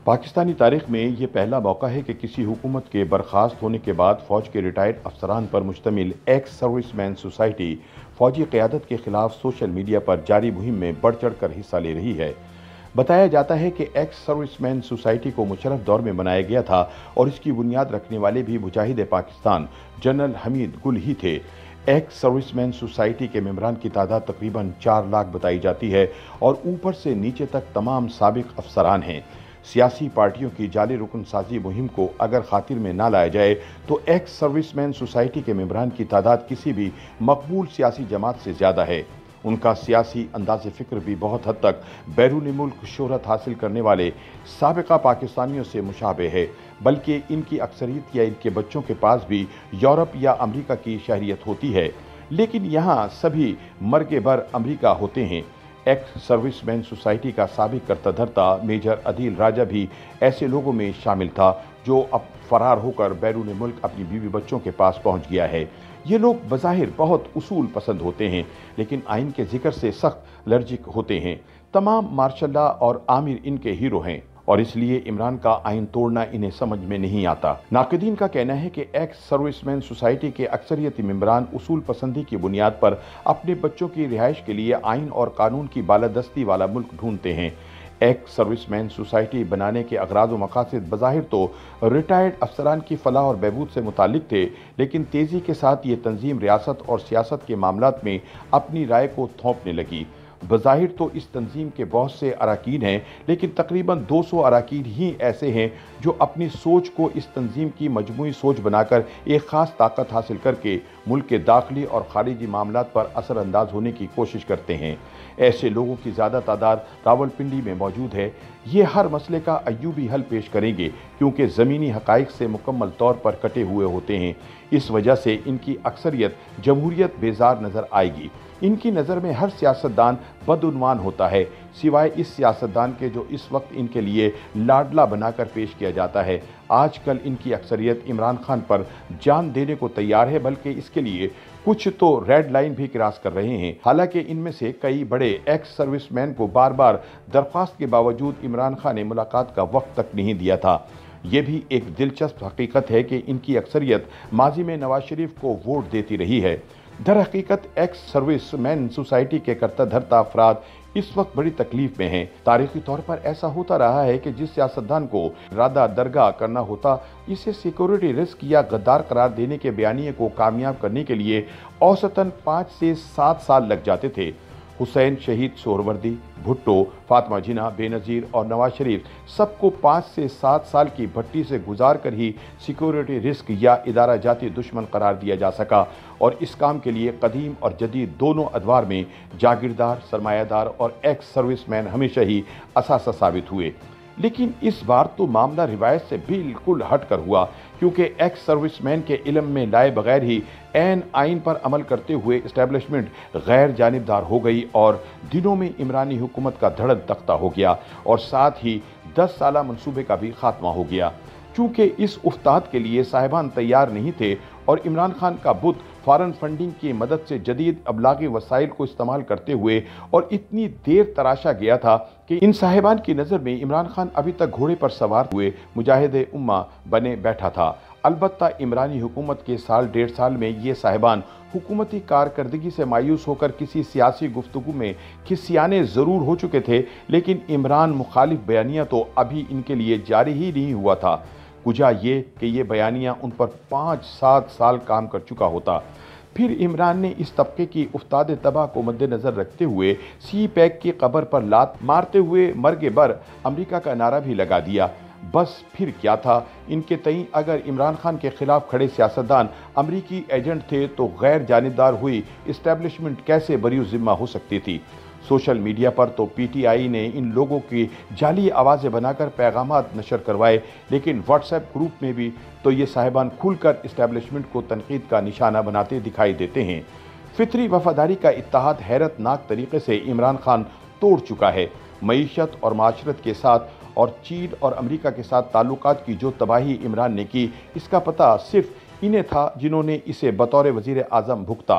पाकिस्तानी तारीख में ये पहला मौका है कि किसी हुकूमत के बर्खास्त होने के बाद फौज के रिटायर्ड अफसरान पर मुश्तमिल एक्स सर्विसमैन सोसाइटी फौजी क़यादत के खिलाफ सोशल मीडिया पर जारी मुहिम में बढ़ चढ़ कर हिस्सा ले रही है। बताया जाता है कि एक्स सर्विसमैन सोसाइटी को मुशर्रफ दौर में बनाया गया था और इसकी बुनियाद रखने वाले भी मुजाहिद पाकिस्तान जनरल हमीद गुल ही थे। एक्स सर्विसमैन सोसाइटी के मेंबरान की तादाद तकरीबन 4 लाख बताई जाती है और ऊपर से नीचे तक तमाम साबिक अफसरान हैं। सियासी पार्टियों की जाली रुकन साजी मुहिम को अगर खातिर में ना लाया जाए तो एक्स सर्विसमैन सोसाइटी के मेंबरान की तादाद किसी भी मकबूल सियासी जमात से ज़्यादा है। उनका सियासी अंदाज़ फ़िक्र भी बहुत हद तक बैरून मुल्क शोहरत हासिल करने वाले साबिका पाकिस्तानियों से मुशाबे है, बल्कि इनकी अक्सरियत या इनके बच्चों के पास भी यूरोप या अमरीका की शहरियत होती है, लेकिन यहाँ सभी मर्गे बर अमरीका होते हैं। एक्स सर्विसमैन सोसाइटी का साबिक करता धरता मेजर अदील राजा भी ऐसे लोगों में शामिल था जो अब फरार होकर बैरून मुल्क अपनी बीवी बच्चों के पास पहुंच गया है। ये लोग बज़ाहिर बहुत उसूल पसंद होते हैं, लेकिन आइन के जिक्र से सख्त एलर्जिक होते हैं। तमाम मार्शल लॉ और आमिर इनके हीरो हैं और इसलिए इमरान का आइन तोड़ना इन्हें समझ में नहीं आता। नाक़दीन का कहना है कि एक्स सर्विसमैन सोसाइटी के अक्सरियती मेंबरान उसूल पसंदी की बुनियाद पर अपने बच्चों की रिहाइश के लिए आइन और कानून की बालादस्ती वाला मुल्क ढूंढते हैं। एक्स सर्विसमैन सोसाइटी बनाने के अगराज व मकासद बज़ाहिर तो रिटायर्ड अफसरान की फलाह और बहबूद से मुताल्लिक थे, लेकिन तेज़ी के साथ ये तंजीम रियासत और सियासत के मामलात में अपनी राय को थोपने लगी। बज़ाहिर तो इस तंजीम के बहुत से अरकान हैं, लेकिन तकरीबन 200 अरकान ही ऐसे हैं जो अपनी सोच को इस तंजीम की मजमूई सोच बनाकर एक ख़ास ताकत हासिल करके मुल्क के दाखिली और ख़ारिजी मामलात पर असरअंदाज होने की कोशिश करते हैं। ऐसे लोगों की ज़्यादा तादाद रावलपिंडी में मौजूद है। ये हर मसले का अय्यूबी हल पेश करेंगे, क्योंकि ज़मीनी हक़ाइक़ से मुकम्मल तौर पर कटे हुए होते हैं। इस वजह से इनकी अक्सरियत जमहूरियत बेजार नज़र आएगी। इनकी नज़र में हर सियासतदान बदउन्वान होता है, सिवाय इस सियासतदान के जो इस वक्त इनके लिए लाडला बनाकर पेश किया जाता है। आजकल इनकी अक्सरियत इमरान खान पर जान देने को तैयार है, बल्कि इसके लिए कुछ तो रेड लाइन भी क्रॉस कर रहे हैं। हालांकि इनमें से कई बड़े एक्स सर्विसमैन को बार बार दरख्वास्त के बावजूद इमरान खान ने मुलाकात का वक्त तक नहीं दिया था। ये भी एक दिलचस्प हकीकत है कि इनकी अक्सरियत माजी में नवाज शरीफ को वोट देती रही है। दर हकीकत एक्स सर्विसमैन सोसाइटी के करता धरता अफराद इस वक्त बड़ी तकलीफ में हैं। तारीखी तौर पर ऐसा होता रहा है कि जिस सियासतदान को रादा दरगाह करना होता, इसे सिक्योरिटी रिस्क या गद्दार करार देने के बयानिए को कामयाब करने के लिए औसतन 5 से 7 साल लग जाते थे। हुसैन शहीद सोहरवर्दी, भुट्टो, फातिमा जिन्ना, बेनज़ीर और नवाज शरीफ सबको 5 से 7 साल की भट्टी से गुजार कर ही सिक्योरिटी रिस्क या इदारा जाती दुश्मन करार दिया जा सका और इस काम के लिए कदीम और जदीद दोनों अदवार में जागीरदार, सरमायादार और एक्स सर्विसमैन हमेशा ही असासा साबित हुए। लेकिन इस बार तो मामला रिवायत से बिल्कुल हट कर हुआ, क्योंकि एक्स सर्विसमैन के इल्म में लाए बगैर ही ऐन आइन पर अमल करते हुए इस्टेब्लिशमेंट गैर जानिबदार हो गई और दिनों में इमरानी हुकूमत का धड़ल तख्ता हो गया और साथ ही 10 साला मंसूबे का भी खात्मा हो गया। चूँकि इस उस्ताद के लिए साहिबान तैयार नहीं थे और इमरान खान का बुत फॉरेन फंडिंग की मदद से जदीद अबलागी वसाइल को इस्तेमाल करते हुए और इतनी देर तराशा गया था कि इन साहिबान की नज़र में इमरान खान अभी तक घोड़े पर सवार हुए मुजाहिद उम्मा बने बैठा था। अलबत्ता इमरानी हुकूमत के साल 1.5 साल में ये साहिबान हुकूमती कारकर्दगी से मायूस होकर किसी सियासी गुफ्तगू में खिसियाने ज़रूर हो चुके थे, लेकिन इमरान मुखालिफ बयानिया तो अभी इनके लिए जारी ही नहीं हुआ था। वजह ये कि ये बयानिया उन पर 5-7 साल काम कर चुका होता। फिर इमरान ने इस तबके की उस्ताद तबाह को मद्देनज़र रखते हुए सी पैक की कब्र पर लात मारते हुए मर्गे बर अमरीका का नारा भी लगा दिया। बस फिर क्या था, इनके तई अगर इमरान खान के खिलाफ खड़े सियासतदान अमरीकी एजेंट थे तो गैर जानिबदार हुई इस्टेब्लिशमेंट कैसे बरी ज़िम्मा हो सकती थी। सोशल मीडिया पर तो पीटीआई ने इन लोगों की जाली आवाज़ें बनाकर पैगामात नशर करवाए, लेकिन व्हाट्सएप ग्रुप में भी तो ये साहिबान खुलकर इस्टेब्लिशमेंट को तनकीद का निशाना बनाते दिखाई देते हैं। फितरी वफादारी का इत्तेहाद हैरतनाक तरीके से इमरान खान तोड़ चुका है। मईशत और माशरत के साथ और चीन और अमेरिका के साथ ताल्लुकात की जो तबाही इमरान ने की, इसका पता सिर्फ इन्हें था जिन्होंने इसे बतौर वज़ीर आज़म भुगता।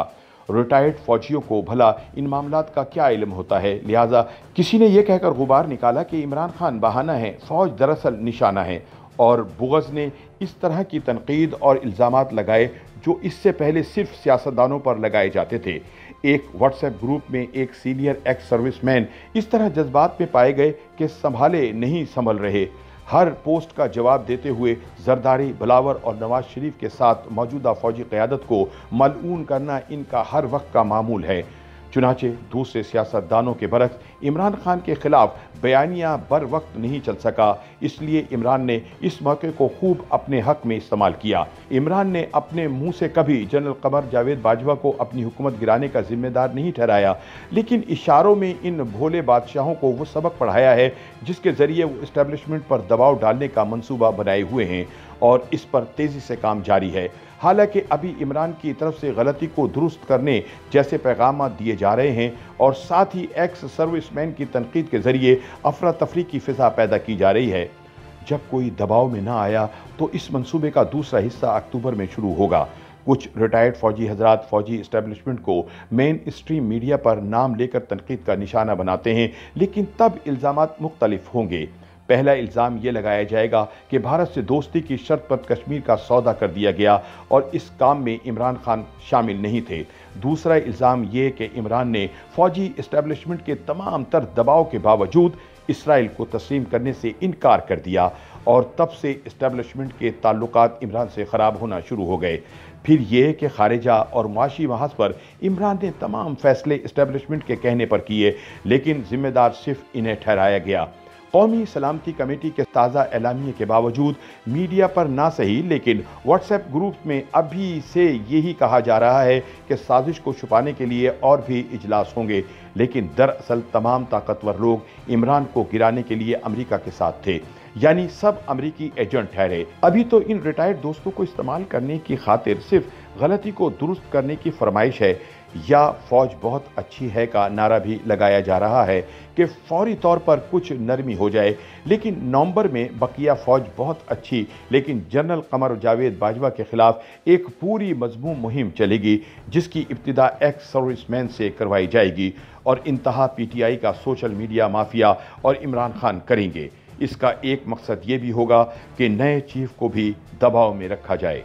रिटायर्ड फौजियों को भला इन मामलात का क्या इल्म होता है। लिहाजा किसी ने यह कहकर गुबार निकाला कि इमरान खान बहाना है, फौज दरअसल निशाना है। और बुग़ज़ ने इस तरह की तनकीद और इल्ज़ामात लगाए जो इससे पहले सिर्फ सियासतदानों पर लगाए जाते थे। एक व्हाट्सएप ग्रुप में एक सीनियर एक्स सर्विसमैन इस तरह जज्बात में पाए गए कि संभाले नहीं संभल रहे। हर पोस्ट का जवाब देते हुए जरदारी, बिलावर और नवाज शरीफ के साथ मौजूदा फौजी क़यादत को मलऊन करना इनका हर वक्त का मामूल है। चुनाचे दूसरे सियासतदानों के बरक्स इमरान खान के खिलाफ बयानिया बर वक्त नहीं चल सका, इसलिए इमरान ने इस मौके को खूब अपने हक में इस्तेमाल किया। इमरान ने अपने मुंह से कभी जनरल कमर जावेद बाजवा को अपनी हुकूमत गिराने का जिम्मेदार नहीं ठहराया, लेकिन इशारों में इन भोले बादशाहों को वो सबक पढ़ाया है जिसके जरिए वो इस्टेब्लिशमेंट पर दबाव डालने का मंसूबा बनाए हुए हैं और इस पर तेजी से काम जारी है। हालांकि अभी इमरान की तरफ से गलती को दुरुस्त करने जैसे पैगाम दिए जा रहे हैं और साथ ही एक्स सर्विसमैन की तनकीद के जरिए अफरा तफरी की फिजा पैदा की जा रही है। जब कोई दबाव में ना आया तो इस मंसूबे का दूसरा हिस्सा अक्टूबर में शुरू होगा। कुछ रिटायर्ड फौजी हजरात फौजी इस्टेब्लिशमेंट को मेन स्ट्रीम मीडिया पर नाम लेकर तनकीद का निशाना बनाते हैं, लेकिन तब इल्ज़ामात मुख्तलिफ होंगे। पहला इल्ज़ाम ये लगाया जाएगा कि भारत से दोस्ती की शर्त पर कश्मीर का सौदा कर दिया गया और इस काम में इमरान खान शामिल नहीं थे। दूसरा इल्ज़ाम ये कि इमरान ने फौजी इस्टेब्लिशमेंट के तमाम तर दबाव के बावजूद इसराइल को तस्लीम करने से इनकार कर दिया और तब से इस्टेब्लिशमेंट के ताल्लुकात इमरान से ख़राब होना शुरू हो गए। फिर ये कि खारिजा और माशी महाज पर इमरान ने तमाम फैसले इस्टेब्लिशमेंट के कहने पर किए, लेकिन जिम्मेदार सिर्फ इन्हें ठहराया गया। कौमी सलामती कमेटी के ताज़ा एलामिये के बावजूद मीडिया पर ना सही लेकिन व्हाट्सएप ग्रुप में अभी से यही कहा जा रहा है कि साजिश को छुपाने के लिए और भी इजलास होंगे, लेकिन दरअसल तमाम ताकतवर लोग इमरान को गिराने के लिए अमेरिका के साथ थे, यानी सब अमेरिकी एजेंट ठहरे। अभी तो इन रिटायर्ड दोस्तों को इस्तेमाल करने की खातिर सिर्फ गलती को दुरुस्त करने की फरमाइश है या फौज बहुत अच्छी है का नारा भी लगाया जा रहा है कि फौरी तौर पर कुछ नरमी हो जाए, लेकिन नवंबर में बकिया फौज बहुत अच्छी लेकिन जनरल कमर जावेद बाजवा के खिलाफ एक पूरी मजमूम मुहिम चलेगी जिसकी इब्तिदा एक्स सर्विसमैन से करवाई जाएगी और इंतहा पीटीआई का सोशल मीडिया माफिया और इमरान खान करेंगे। इसका एक मकसद ये भी होगा कि नए चीफ को भी दबाव में रखा जाए।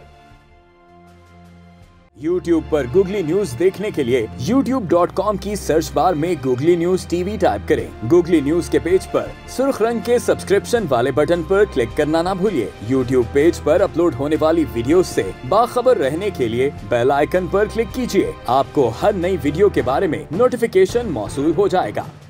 YouTube पर गूगली न्यूज देखने के लिए youtube.com की सर्च बार में गूगली न्यूज टीवी टाइप करें। गूगली न्यूज के पेज पर सुर्ख रंग के सब्सक्रिप्शन वाले बटन पर क्लिक करना ना भूलिए। YouTube पेज पर अपलोड होने वाली वीडियोस से बाखबर रहने के लिए बेल आइकन पर क्लिक कीजिए। आपको हर नई वीडियो के बारे में नोटिफिकेशन मौसूल हो जाएगा।